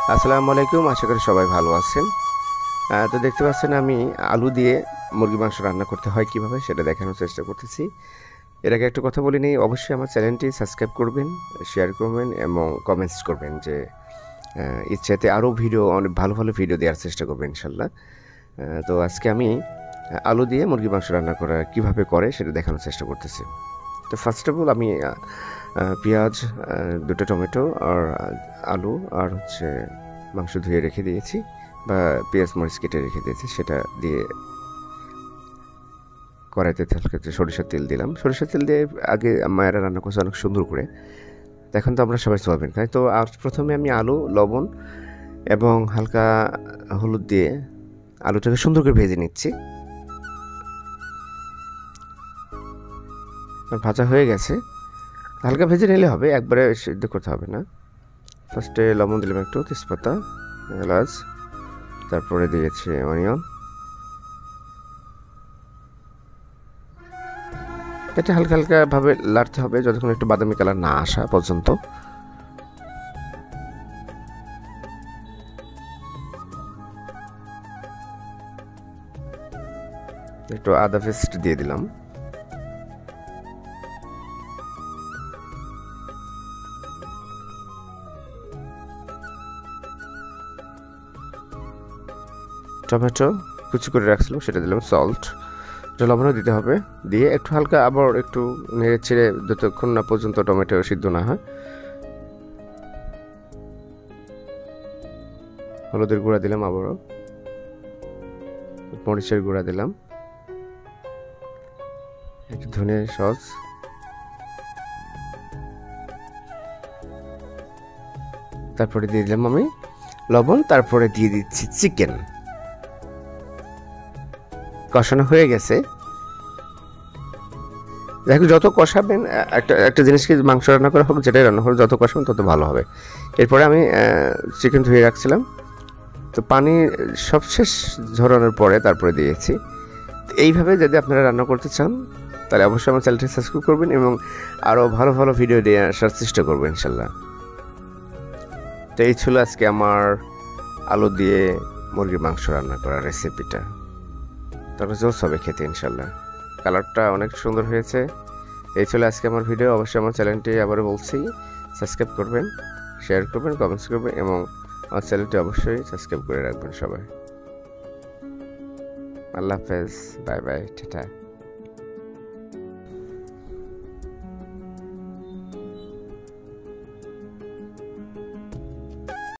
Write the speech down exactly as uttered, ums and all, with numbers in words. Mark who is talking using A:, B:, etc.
A: আসসালামু আলাইকুম, আশা করি সবাই ভালো আছেন। তো দেখতে পাচ্ছেন আমি আলু দিয়ে মুরগি মাংস রান্না করতে হয় কিভাবে সেটা দেখানোর চেষ্টা করতেছি। এর আগে একটা কথা বলে নিই, অবশ্যই আমার চ্যানেলটি সাবস্ক্রাইব করবেন, শেয়ার করবেন এবং কমেন্টস করবেন যে ইচ্ছাতে আরও ভিডিও, অনেক ভালো ভালো ভিডিও দেওয়ার চেষ্টা করবেন ইনশাল্লাহ। তো আজকে আমি আলু দিয়ে মুরগি মাংস রান্না করা কিভাবে করে সেটা দেখানোর চেষ্টা করতেছি। তো ফার্স্ট অফ অল আমি পেঁয়াজ, দুটো টমেটো আর আলু আর হচ্ছে মাংস ধুয়ে রেখে দিয়েছি বা পেঁয়াজ মরিচ কেটে রেখে দিয়েছি, সেটা দিয়ে কড়াইতে তেল কেটে সরিষার তেল দিলাম। সরিষার তেল দিয়ে আগে মায়েরা রান্না করছে অনেক সুন্দর করে, এখন তো আমরা সবাই সোয়াবিন খাই। তো আর প্রথমে আমি আলু, লবণ এবং হালকা হলুদ দিয়ে আলুটাকে সুন্দর করে ভেজে নিচ্ছি। ভাজা হয়ে গেছে, হালকা ভেজে নিলে হবে, একবারে সিদ্ধ করতে হবে না। ফার্স্টে লবণ দিলাম একটু, তেজপাতা, এলাচ, তারপরে দিয়েছি অনিয়ন। এটা হালকা হালকা ভাবে লাড়তে হবে যতক্ষণ একটু বাদামি কালার না আসা পর্যন্ত। একটু আদা পেস্ট দিয়ে দিলাম। টমেটো কুচি করে রাখছিলাম সেটা দিলাম, সল্ট, লবণও দিতে হবে, দিয়ে একটু হালকা আবার একটু নেড়ে ছেড়ে যতক্ষণ না পর্যন্ত টমেটো সিদ্ধ না হয়। হলুদের গুঁড়া দিলাম, আবারও মরিচের গুঁড়া দিলাম, একটু ধনে সস, তারপরে দিয়ে দিলাম আমি লবণ, তারপরে দিয়ে দিচ্ছি চিকেন। কষানো হয়ে গেছে। দেখো যত কষাবেন, একটা একটা জিনিসকে মাংস রান্না করা হোক, যেটাই রান্না হোক, যত কষাবেন তত ভালো হবে। এরপরে আমি চিকেন ধুয়ে রাখছিলাম, তো পানি সবশেষ ঝরানোর পরে তারপরে দিয়েছি। এইভাবে যদি আপনারা রান্না করতে চান তাহলে অবশ্যই আমার চ্যানেলটি সাবস্ক্রাইব করবেন এবং আরও ভালো ভালো ভিডিও দিয়ে আসার চেষ্টা করবেন ইনশাল্লাহ। তো এই ছিল আজকে আমার আলু দিয়ে মুরগির মাংস রান্না করার রেসিপিটা। তবে জোস হবে খেতে ইনশাল্লাহ, কালারটা অনেক সুন্দর হয়েছে। এই ছিল আজকে আমার ভিডিও। অবশ্যই আমার চ্যানেলটি আবারও বলছি সাবস্ক্রাইব করবেন, শেয়ার করবেন, কমেন্টস করবেন এবং আমার চ্যানেলটি অবশ্যই সাবস্ক্রাইব করে রাখবেন সবাই। আল্লাহ হাফেজ, বাই বাই, টাটা।